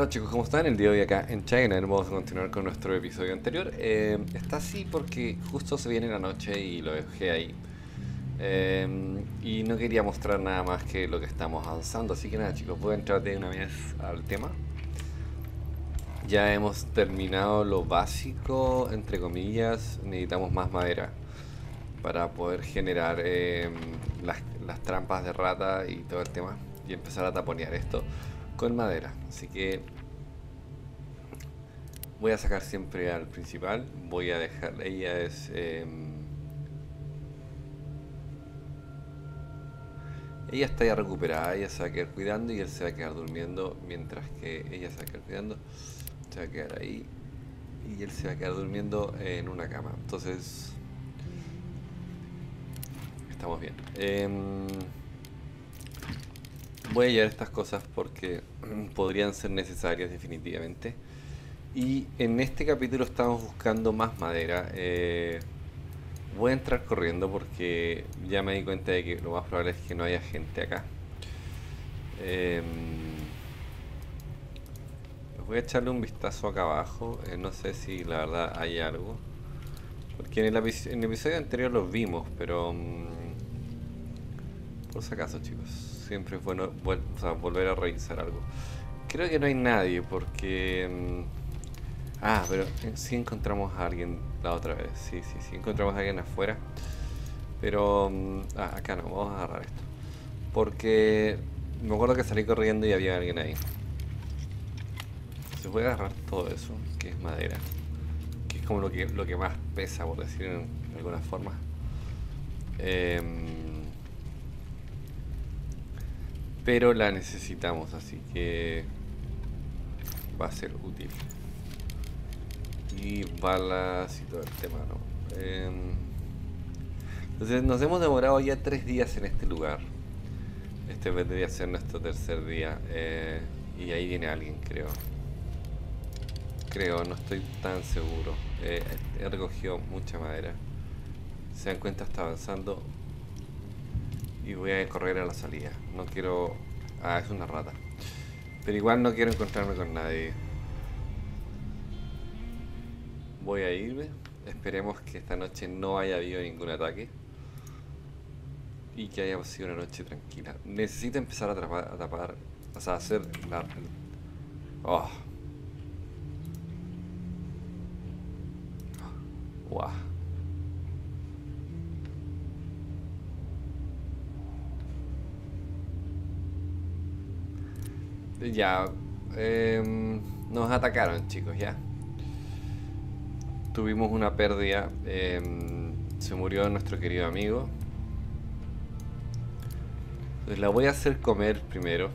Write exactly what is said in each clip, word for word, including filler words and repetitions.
Hola chicos, ¿cómo están? El día de hoy acá en China vamos a continuar con nuestro episodio anterior. Eh, está así porque justo se viene la noche y lo dejé ahí. Eh, y no quería mostrar nada más que lo que estamos avanzando, así que nada chicos, voy a entrar de una vez al tema. Ya hemos terminado lo básico, entre comillas, necesitamos más madera para poder generar eh, las, las trampas de rata y todo el tema y empezar a taponear esto con madera. Así que voy a sacar siempre al principal. Voy a dejar. Ella es. Eh, ella está ya recuperada. Ella se va a quedar cuidando y él se va a quedar durmiendo. Mientras que ella se va a quedar cuidando. Se va a quedar ahí. Y él se va a quedar durmiendo en una cama. Entonces. Estamos bien. Eh, voy a llevar estas cosas porque podrían ser necesarias definitivamente. Y en este capítulo estamos buscando más madera. Eh, voy a entrar corriendo porque ya me di cuenta de que lo más probable es que no haya gente acá. Eh, voy a echarle un vistazo acá abajo. Eh, no sé si la verdad hay algo. Porque en el, en el episodio anterior los vimos, pero... Um, por si acaso chicos, siempre es bueno vol o sea, volver a revisar algo. Creo que no hay nadie porque... Um, Ah, pero sí encontramos a alguien la otra vez. Sí, sí, sí, encontramos a alguien afuera. Pero... Ah, acá no, vamos a agarrar esto. Porque me acuerdo que salí corriendo y había alguien ahí. Se puede agarrar todo eso, que es madera. Que es como lo que, lo que más pesa, por decir en alguna forma. Eh, pero la necesitamos, así que va a ser útil. Y balas y todo el tema, ¿no? Eh, entonces nos hemos demorado ya tres días en este lugar. Este vendría a ser nuestro tercer día. Eh, y ahí viene alguien, creo. Creo, no estoy tan seguro. Eh, he recogido mucha madera. Se dan cuenta, está avanzando. Y voy a correr a la salida. No quiero... Ah, es una rata. Pero igual no quiero encontrarme con nadie. Voy a irme. Esperemos que esta noche no haya habido ningún ataque. Y que haya sido una noche tranquila. Necesito empezar a, atrapar, a tapar... O sea, hacer la... Oh. Wow. Ya. Eh, nos atacaron, chicos, ya. Tuvimos una pérdida. Eh, se murió nuestro querido amigo. Entonces la voy a hacer comer primero.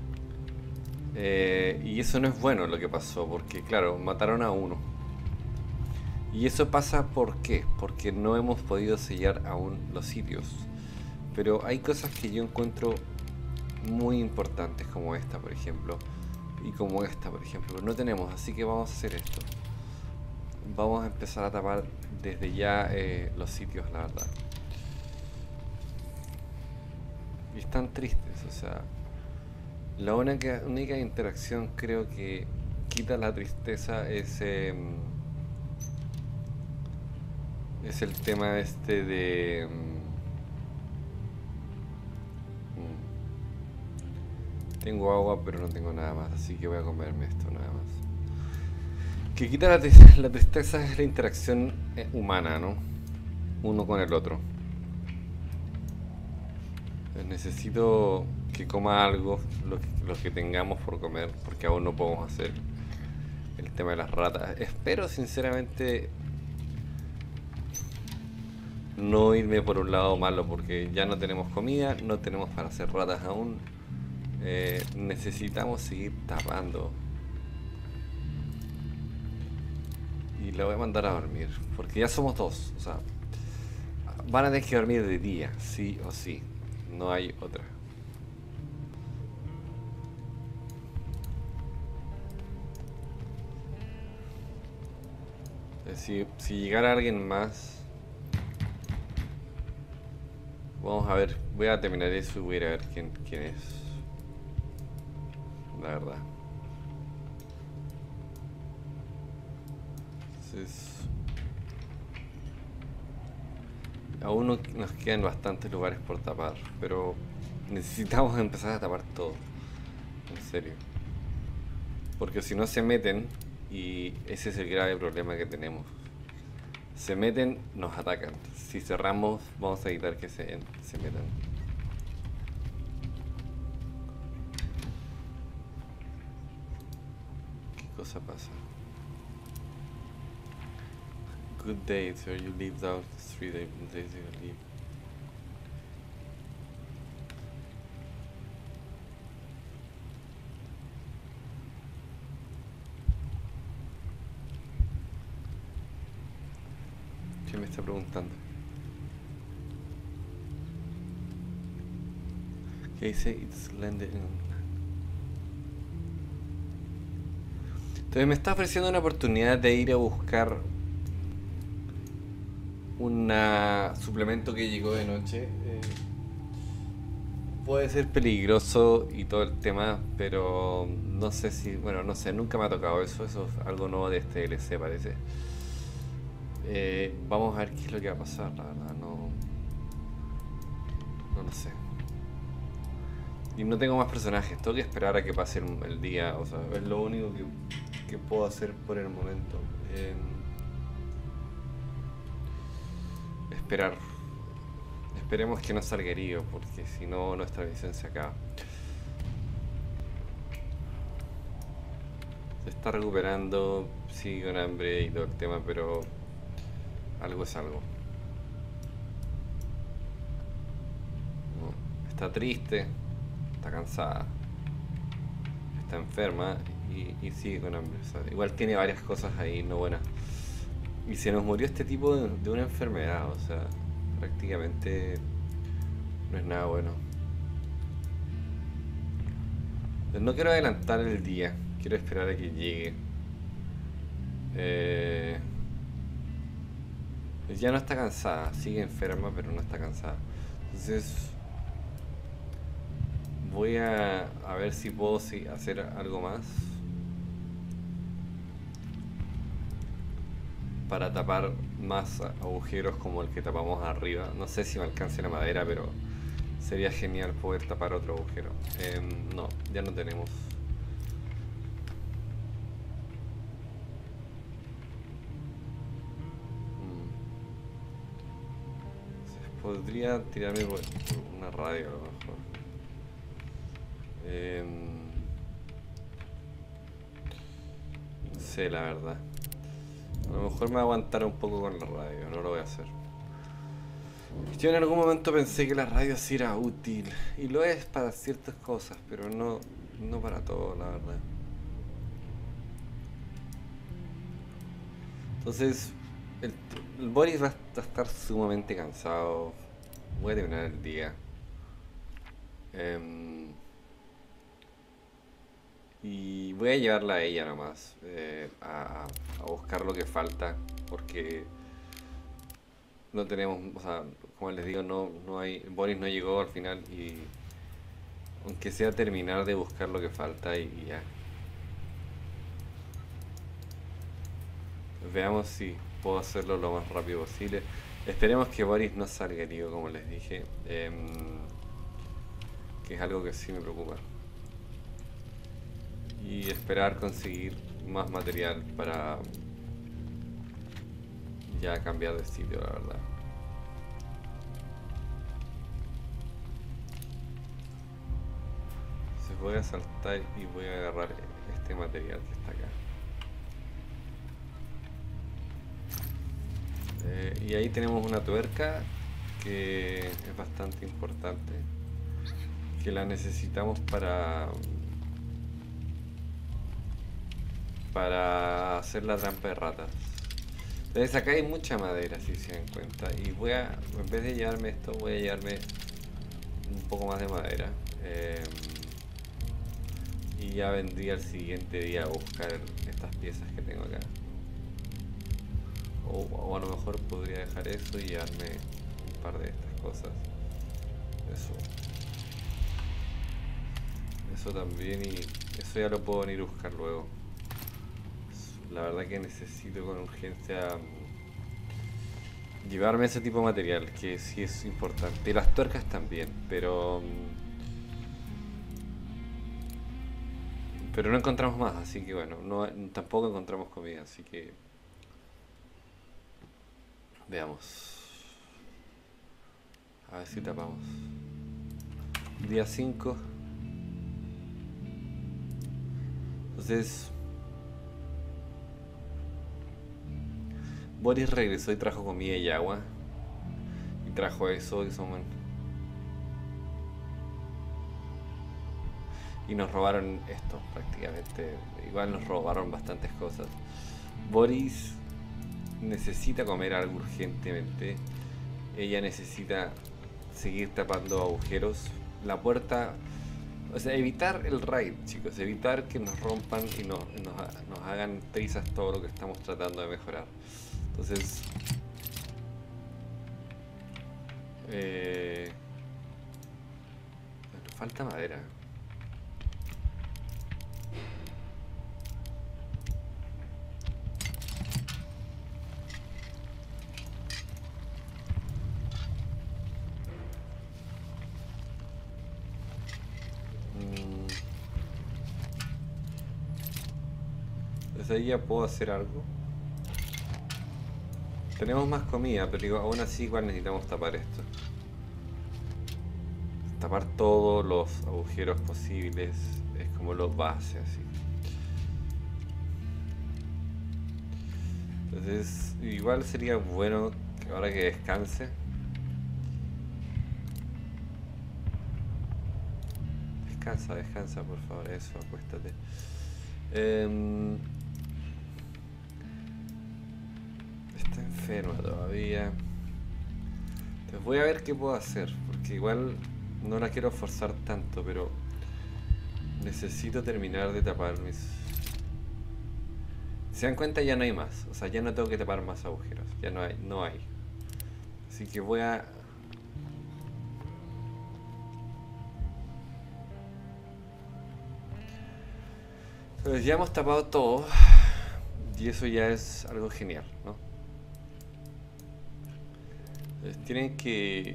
Eh, y eso no es bueno lo que pasó, porque claro, mataron a uno. Y eso pasa ¿por qué? Porque no hemos podido sellar aún los sitios. Pero hay cosas que yo encuentro muy importantes, como esta por ejemplo. Y como esta por ejemplo. No tenemos, así que vamos a hacer esto. Vamos a empezar a tapar desde ya eh, los sitios, la verdad. Y están tristes, o sea... La única, única interacción creo que quita la tristeza es... Eh, es el tema este de... Mm, tengo agua pero no tengo nada más, así que voy a comerme esto nada más. Que quita la, la tristeza es la interacción humana, ¿no? Uno con el otro. Entonces necesito que coma algo, lo que, lo que tengamos por comer, porque aún no podemos hacer el tema de las ratas. Espero sinceramente no irme por un lado malo, porque ya no tenemos comida, no tenemos para hacer ratas aún. Eh, necesitamos seguir tapando. Y la voy a mandar a dormir, porque ya somos dos, o sea, van a tener que dormir de día, sí o sí, no hay otra. Si, si llegara alguien más... Vamos a ver, voy a terminar eso y voy a ir a ver quién, quién es. La verdad. Entonces, aún no- nos quedan bastantes lugares por tapar, pero necesitamos empezar a tapar todo, en serio. Porque si no se meten, y ese es el grave problema que tenemos. Se meten, nos atacan. Si cerramos, vamos a evitar que se, se metan. ¿Qué cosa pasa? Good day, sir. You lived out three days you leave. ¿Qué me está preguntando? ¿Qué dice? It's landed in... Entonces me está ofreciendo una oportunidad de ir a buscar un suplemento que llegó de noche. Eh, puede ser peligroso y todo el tema, pero no sé si, bueno, no sé, nunca me ha tocado eso. Eso es algo nuevo de este D L C, parece. Eh, vamos a ver qué es lo que va a pasar, la verdad, no, no lo sé. Y no tengo más personajes, tengo que esperar a que pase el, el día, o sea, es lo único que, que puedo hacer por el momento. Eh, esperar. Esperemos que no salga herido, porque si no, nuestra misión se acaba. Se está recuperando, sigue con hambre y todo el tema, pero algo es algo. No, está triste, está cansada, está enferma y, y sigue con hambre. O sea, igual tiene varias cosas ahí no buenas. Y se nos murió este tipo de, de una enfermedad, o sea, prácticamente no es nada bueno. No quiero adelantar el día, quiero esperar a que llegue. Eh, ya no está cansada, sigue enferma, pero no está cansada. Entonces voy a, a ver si puedo si, hacer algo más para tapar más agujeros como el que tapamos arriba. No sé si me alcance la madera, pero sería genial poder tapar otro agujero. Eh, no, ya no tenemos. Mm. Podría tirarme por una radio a lo mejor. Eh, no sé, la verdad. A lo mejor me voy a aguantar un poco con la radio, no lo voy a hacer. Yo en algún momento pensé que la radio sí era útil, y lo es para ciertas cosas, pero no, no para todo, la verdad. Entonces, el, el Boris va a estar sumamente cansado. Voy a terminar el día. Eh, y voy a llevarla a ella nomás, eh, a, a buscar lo que falta, porque no tenemos, o sea, como les digo, no, no hay, Boris no llegó al final y aunque sea terminar de buscar lo que falta y, y ya. Veamos si puedo hacerlo lo más rápido posible. Esperemos que Boris no salga herido, como les dije, eh, que es algo que sí me preocupa. Y esperar conseguir más material para ya cambiar de sitio, la verdad. Entonces voy a saltar y voy a agarrar este material que está acá. Eh, y ahí tenemos una tuerca que es bastante importante, que la necesitamos para para hacer la trampa de ratas. Entonces acá hay mucha madera, si se dan cuenta, y voy a, en vez de llevarme esto, voy a llevarme un poco más de madera, eh, y ya vendría el siguiente día a buscar estas piezas que tengo acá. O, o a lo mejor podría dejar eso y llevarme un par de estas cosas. Eso. Eso también, y eso ya lo puedo venir a buscar luego. La verdad que necesito con urgencia mm, llevarme ese tipo de material, que sí es importante. Y las tuercas también, pero... mm, pero no encontramos más, así que bueno, no, tampoco encontramos comida, así que veamos. A ver si tapamos. Día cinco. Entonces, Boris regresó y trajo comida y agua. Y trajo eso y son... Y nos robaron esto prácticamente. Igual nos robaron bastantes cosas. Boris necesita comer algo urgentemente. Ella necesita seguir tapando agujeros. La puerta... O sea, evitar el raid, chicos. Evitar que nos rompan y nos, nos, nos hagan trizas todo lo que estamos tratando de mejorar. Entonces... Eh, nos falta madera. Desde ahí ya puedo hacer algo. Tenemos más comida, pero digo, aún así igual necesitamos tapar esto. Tapar todos los agujeros posibles. Es como lo base así. Entonces igual sería bueno que ahora que descanse. Descansa, descansa por favor, eso, acuéstate. Eh, está enferma todavía. Entonces voy a ver qué puedo hacer, porque igual no la quiero forzar tanto, pero necesito terminar de tapar mis... ¿Se dan cuenta? Ya no hay más, o sea, ya no tengo que tapar más agujeros, ya no hay, no hay. Así que voy a... Pues ya hemos tapado todo y eso ya es algo genial, ¿no? Entonces tienen que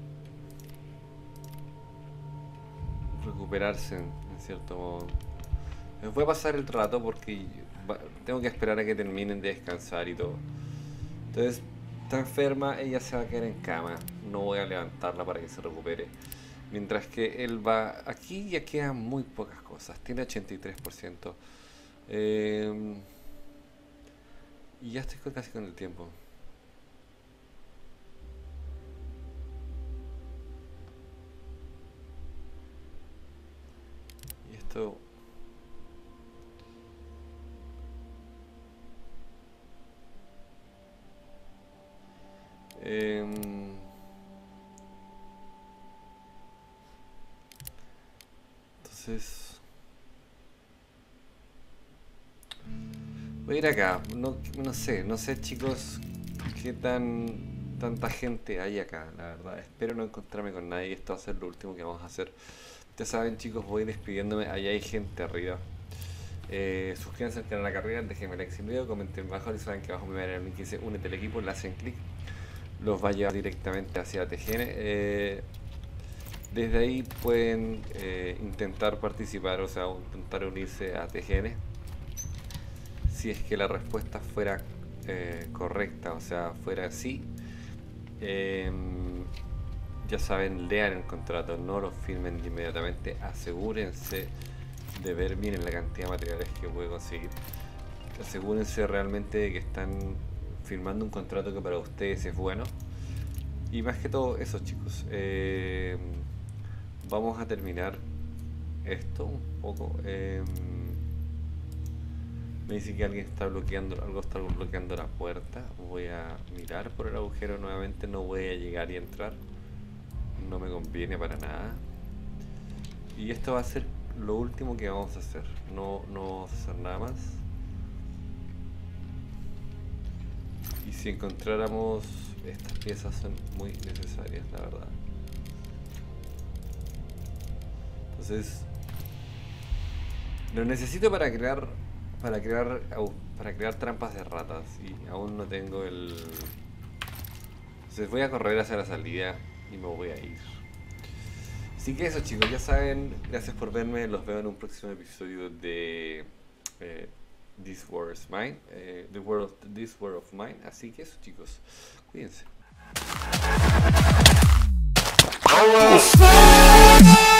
recuperarse en, en cierto modo. Les voy a pasar el rato porque va- tengo que esperar a que terminen de descansar y todo. Entonces, está enferma, ella se va a quedar en cama. No voy a levantarla para que se recupere. Mientras que él va... Aquí ya quedan muy pocas cosas. Tiene ochenta y tres por ciento. Eh, y ya estoy con- casi con el tiempo. Y esto... em, entonces... Voy a ir acá. No, no sé, no sé chicos qué tan tanta gente hay acá, la verdad. Espero no encontrarme con nadie. Esto va a ser lo último que vamos a hacer. Ya saben chicos, voy despidiéndome. Allá hay gente arriba. Eh, suscríbanse al canal de la carrera, déjenme like si el video, comenten abajo y saben que abajo me van a el link que dice únete al equipo, le hacen clic, los va a llevar directamente hacia T G N. Eh, desde ahí pueden eh, intentar participar, o sea, intentar unirse a T G N. Si es que la respuesta fuera eh, correcta, o sea, fuera así, eh, ya saben, lean el contrato, no lo firmen inmediatamente, asegúrense de ver bien la cantidad de materiales que puede conseguir. Asegúrense realmente de que están firmando un contrato que para ustedes es bueno. Y más que todo eso chicos, eh, vamos a terminar esto un poco. Eh, me dice que alguien está bloqueando, algo está bloqueando la puerta. Voy a mirar por el agujero nuevamente, no voy a llegar y entrar. No me conviene para nada. Y esto va a ser lo último que vamos a hacer. No, no vamos a hacer nada más. Y si encontráramos... Estas piezas son muy necesarias, la verdad. Entonces... Lo necesito para crear para crear au- para crear trampas de ratas y aún no tengo el... Entonces voy a correr hacia la salida y me voy a ir. Así que eso, chicos, ya saben, gracias por verme, los veo en un próximo episodio de eh, This World is Mine, eh, The World of, This World of Mine. Así que eso, chicos, cuídense. Oh,